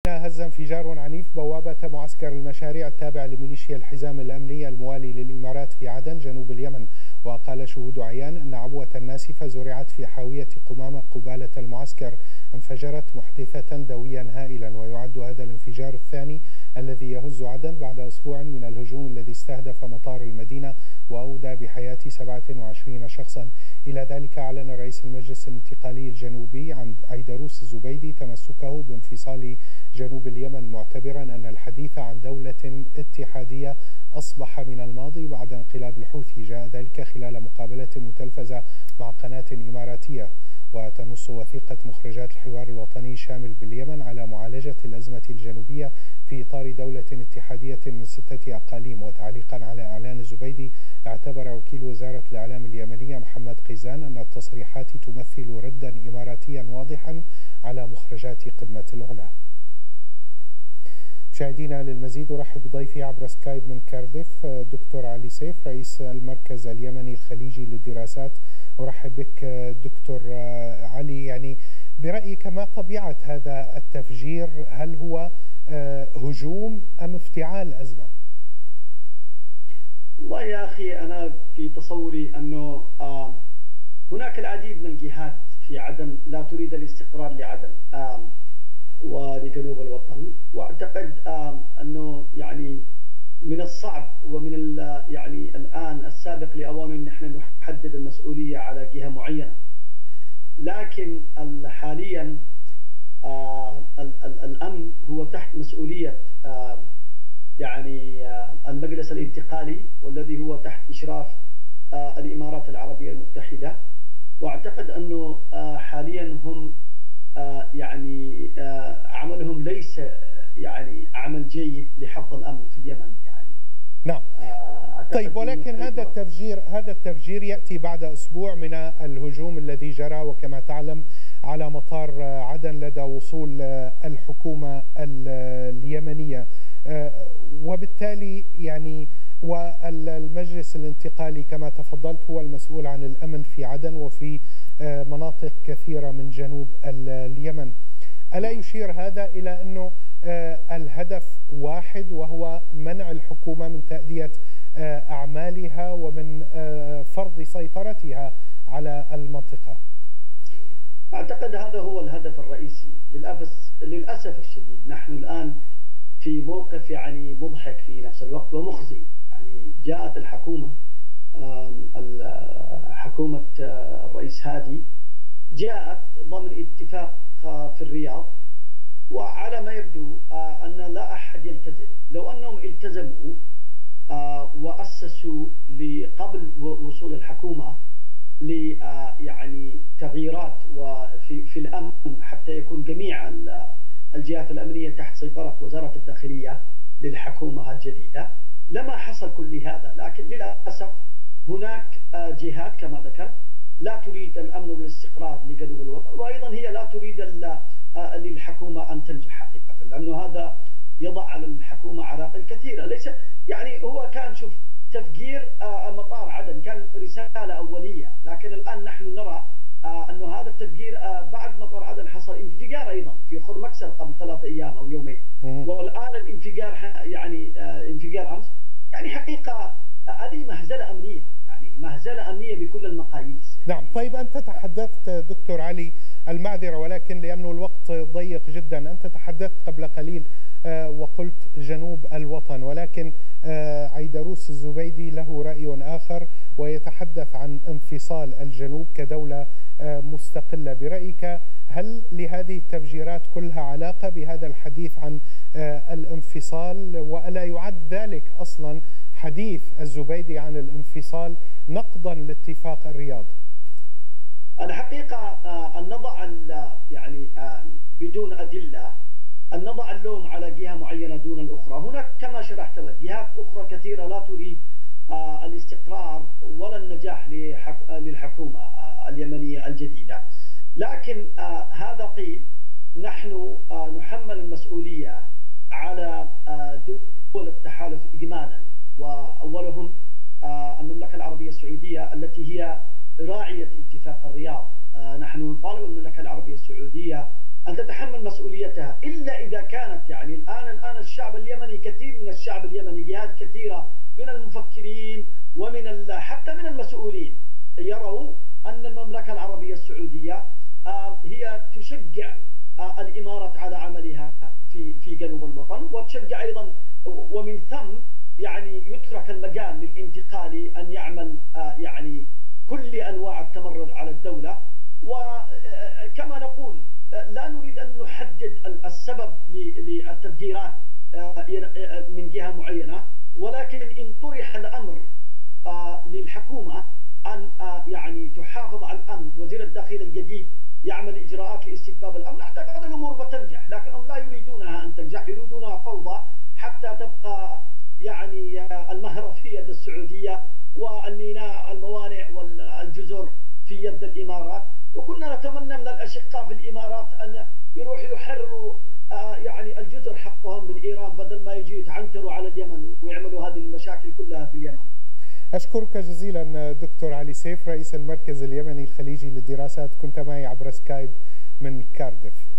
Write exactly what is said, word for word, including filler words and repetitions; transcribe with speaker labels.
Speaker 1: هز انفجار عنيف بوابة معسكر المشاريع التابع لميليشيا الحزام الأمنية الموالي للإمارات في عدن جنوب اليمن. وقال شهود عيان أن عبوة ناسفة زرعت في حاوية قمامة قبالة المعسكر انفجرت محدثة دويا هائلا. ويعد هذا الانفجار الثاني الذي يهز عدن بعد أسبوع من الهجوم الذي استهدف مطار المدينة وأودى بحياة سبعة وعشرين شخصا. إلى ذلك أعلن رئيس المجلس الانتقالي الجنوبي عن عيدروس الزبيدي تمسكه بانفصال جنوب اليمن، معتبرا أن الحديث عن دولة اتحادية أصبح من الماضي بعد انقلاب الحوثي. جاء ذلك خلال مقابلة متلفزة مع قناة إماراتية. وتنص وثيقة مخرجات الحوار الوطني شامل باليمن على معالجة الأزمة الجنوبية في إطار دولة اتحادية من ستة أقاليم. وتعليقا على إعلان الزبيدي، اعتبر وكيل وزارة الإعلام اليمنية محمد قيزان أن التصريحات تمثل ردا إماراتيا واضحا على مخرجات قمة العلا. مشاهدينا، للمزيد أرحب بضيفي عبر سكايب من كارديف دكتور علي سيف رئيس المركز اليمني الخليجي للدراسات. أرحب بك دكتور علي. يعني برأيك ما طبيعة هذا التفجير؟ هل هو هجوم أم افتعال أزمة؟
Speaker 2: والله يا أخي، أنا في تصوري أنه هناك العديد من الجهات في عدن لا تريد الاستقرار لعدن ولجنوب الوطن، واعتقد انه يعني من الصعب ومن يعني الان السابق لاوان ان احنا نحدد المسؤوليه على جهه معينه. لكن حاليا الامن هو تحت مسؤوليه يعني المجلس الانتقالي، والذي هو تحت اشراف الامارات العربيه المتحده. واعتقد انه حاليا هم يعني عملهم ليس يعني عمل جيد لحفظ الامن في اليمن يعني.
Speaker 1: نعم. طيب، ولكن هذا التفجير هذا التفجير ياتي بعد اسبوع من الهجوم الذي جرى وكما تعلم على مطار عدن لدى وصول الحكومه اليمنيه، وبالتالي يعني والمجلس الانتقالي كما تفضلت هو المسؤول عن الأمن في عدن وفي مناطق كثيرة من جنوب اليمن. ألا يشير هذا إلى أنه الهدف واحد، وهو منع الحكومة من تأدية أعمالها ومن فرض سيطرتها على المنطقة؟
Speaker 2: أعتقد هذا هو الهدف الرئيسي. للأسف الشديد نحن الآن في موقف يعني مضحك في نفس الوقت ومخزي. يعني جاءت الحكومة حكومة الرئيس هادي جاءت ضمن اتفاق في الرياض، وعلى ما يبدو أن لا أحد يلتزم. لو أنهم التزموا وأسسوا قبل وصول الحكومة ل يعني تغييرات وفي في الأمن حتى يكون جميع الجهات الأمنية تحت سيطرة وزارة الداخلية للحكومة الجديدة، لما حصل كل هذا. لكن للأسف هناك جهات كما ذكرت لا تريد الأمن والاستقرار لجنوب الوطن، وأيضا هي لا تريد للحكومة أن تنجح حقيقة، لأنه هذا يضع على الحكومة عراقيل كثيرة. ليس يعني هو كان شوف تفجير مطار عدن كان رسالة أولية، لكن الآن نحن نرى أنه هذا التفجير بعد مطار عدن حصل انفجار أيضا في خور مكسر قبل ثلاثة أيام أو يومين، والآن الانفجار يعني انفجار أمس. يعني حقيقة هذه مهزلة أمنية، يعني مهزلة أمنية بكل المقاييس يعني.
Speaker 1: نعم. طيب، أنت تحدثت دكتور علي، المعذرة ولكن لأنه الوقت ضيق جدا، أنت تحدثت قبل قليل وقلت جنوب الوطن، ولكن عيدروس الزبيدي له رأي آخر ويتحدث عن انفصال الجنوب كدولة مستقلة. برأيك هل لهذه التفجيرات كلها علاقة بهذا الحديث عن الانفصال؟ وألا يعد ذلك أصلا حديث الزبيدي عن الانفصال نقضا لاتفاق الرياض؟
Speaker 2: أنا حقيقة أن نضع يعني بدون أدلة أن نضع اللوم على جهة معينة دون الأخرى. هناك كما شرحت لك جهات أخرى كثيرة لا تريد الاستقرار ولا النجاح للحكومة اليمنية الجديدة. لكن هذا قيل نحن نحمل المسؤولية على دول التحالف إجمالا، وأولهم المملكة العربية السعودية التي هي راعية اتفاق الرياض. نحن نطالب المملكة العربية السعودية أن تتحمل مسؤوليتها، إن الا اذا كانت يعني الان الان الشعب اليمني، كثير من الشعب اليمني، جهات كثيره من المفكرين ومن حتى من المسؤولين يروا ان المملكه العربيه السعوديه هي تشجع الامارات على عملها في في جنوب الوطن، وتشجع ايضا، ومن ثم يعني يترك المجال للانتقالي ان يعمل يعني كل انواع التمرد على الدوله. وكما نقول لا نريد ان نحدد السبب للتفجيرات من جهه معينه، ولكن ان طرح الامر للحكومه ان يعني تحافظ على الامن، وزير الداخليه الجديد يعمل اجراءات لاستتباب الامن، اعتقد الامور بتنجح، لكنهم لا يريدونها ان تنجح، يريدونها فوضى حتى تبقى يعني المهره في يد السعوديه والميناء الموانئ والجزر في يد الامارات. وكنا نتمنى من الاشقاء في الامارات ان يروحوا يحرروا يعني الجزر حقهم من ايران، بدل ما يجوا يتعنتروا على اليمن ويعملوا هذه المشاكل كلها في اليمن.
Speaker 1: أشكرك جزيلا دكتور علي سيف، رئيس المركز اليمني الخليجي للدراسات، كنت معي عبر سكايب من كارديف.